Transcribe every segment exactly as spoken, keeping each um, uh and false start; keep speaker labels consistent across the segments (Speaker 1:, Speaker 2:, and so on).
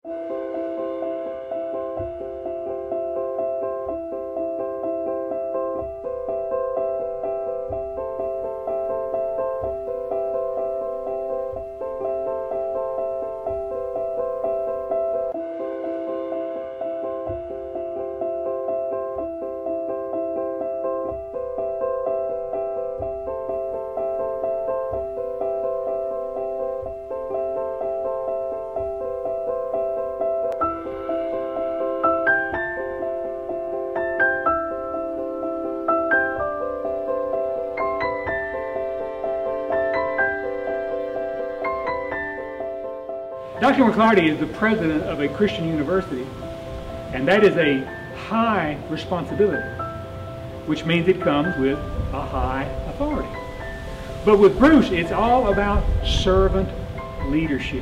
Speaker 1: Doctor McLarty is the president of a Christian university, and that is a high responsibility, which means it comes with a high authority. But with Bruce, it's all about servant leadership.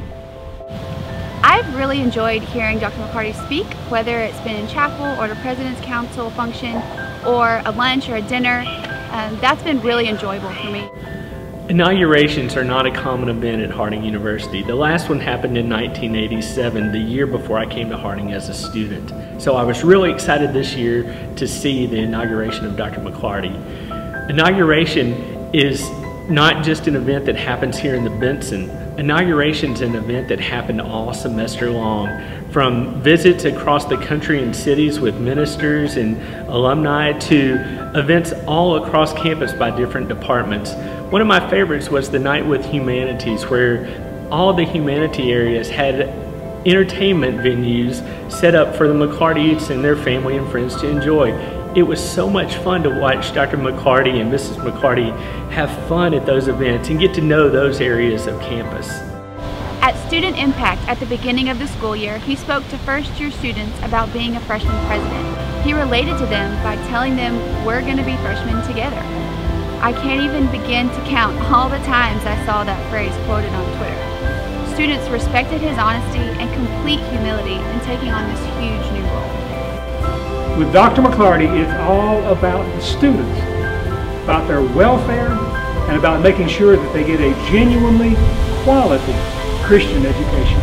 Speaker 2: I've really enjoyed hearing Doctor McLarty speak, whether it's been in chapel or the President's Council function or a lunch or a dinner. Um, that's been really enjoyable for me.
Speaker 3: Inaugurations are not a common event at Harding University. The last one happened in nineteen eighty-seven, the year before I came to Harding as a student. So I was really excited this year to see the inauguration of Doctor McLarty. Inauguration is not just an event that happens here in the Benson. Inauguration is an event that happened all semester long, from visits across the country and cities with ministers and alumni to events all across campus by different departments. One of my favorites was the Night with Humanities, where all the humanity areas had entertainment venues set up for the McLartys and their family and friends to enjoy. It was so much fun to watch Doctor McLarty and Missus McLarty have fun at those events and get to know those areas of campus.
Speaker 2: At Student Impact at the beginning of the school year, he spoke to first-year students about being a freshman president. He related to them by telling them, we're going to be freshmen together. I can't even begin to count all the times I saw that phrase quoted on Twitter. Students respected his honesty and complete humility in taking on this huge new role.
Speaker 1: With Doctor McLarty, it's all about the students, about their welfare, and about making sure that they get a genuinely quality Christian education.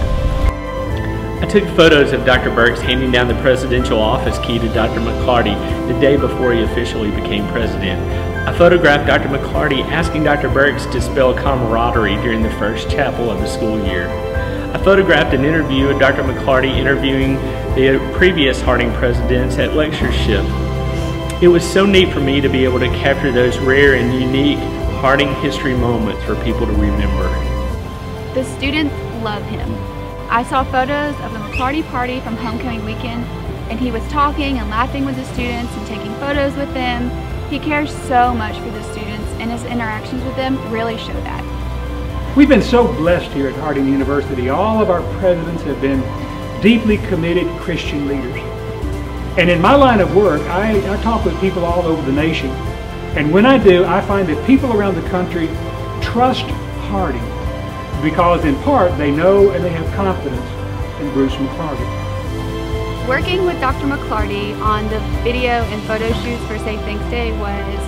Speaker 3: I took photos of Doctor Burks handing down the presidential office key to Doctor McLarty the day before he officially became president. I photographed Doctor McLarty asking Doctor Burks to spell camaraderie during the first chapel of the school year. I photographed an interview of Doctor McLarty interviewing the previous Harding presidents at lectureship. It was so neat for me to be able to capture those rare and unique Harding history moments for people to remember.
Speaker 2: The students love him. I saw photos of the McLarty party from homecoming weekend, and he was talking and laughing with the students and taking photos with them. He cares so much for the students, and his interactions with them really show that.
Speaker 1: We've been so blessed here at Harding University. All of our presidents have been deeply committed Christian leaders. And in my line of work, I, I talk with people all over the nation. And when I do, I find that people around the country trust Harding because in part they know and they have confidence in Bruce McLarty.
Speaker 2: Working with Doctor McLarty on the video and photo shoots for Safe Thanks Day was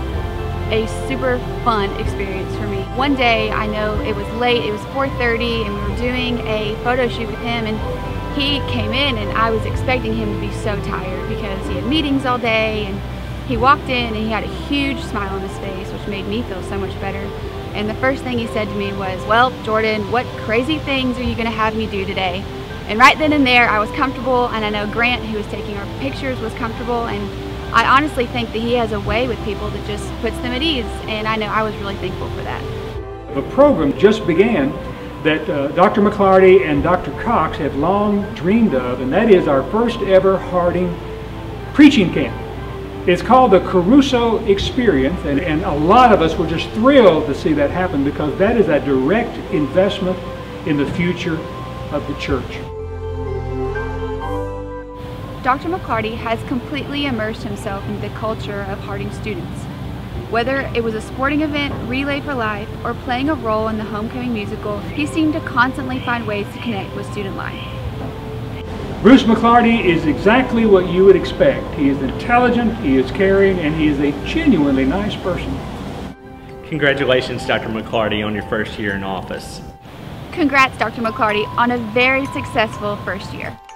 Speaker 2: a super fun experience for me. One day, I know it was late, it was four thirty, and we were doing a photo shoot with him, and he came in and I was expecting him to be so tired because he had meetings all day, and he walked in and he had a huge smile on his face, which made me feel so much better. And the first thing he said to me was, well, Jordan, what crazy things are you going to have me do today? And right then and there, I was comfortable, and I know Grant, who was taking our pictures, was comfortable, and I honestly think that he has a way with people that just puts them at ease, and I know I was really thankful for that.
Speaker 1: The program just began that uh, Doctor McLarty and Doctor Cox have long dreamed of, and that is our first ever Harding preaching camp. It's called the Caruso Experience, and, and a lot of us were just thrilled to see that happen because that is a direct investment in the future of the church.
Speaker 2: Doctor McLarty has completely immersed himself into the culture of Harding students. Whether it was a sporting event, Relay for Life, or playing a role in the homecoming musical, he seemed to constantly find ways to connect with student life.
Speaker 1: Bruce McLarty is exactly what you would expect. He is intelligent, he is caring, and he is a genuinely nice person.
Speaker 3: Congratulations, Doctor McLarty, on your first year in office.
Speaker 2: Congrats, Doctor McLarty, on a very successful first year.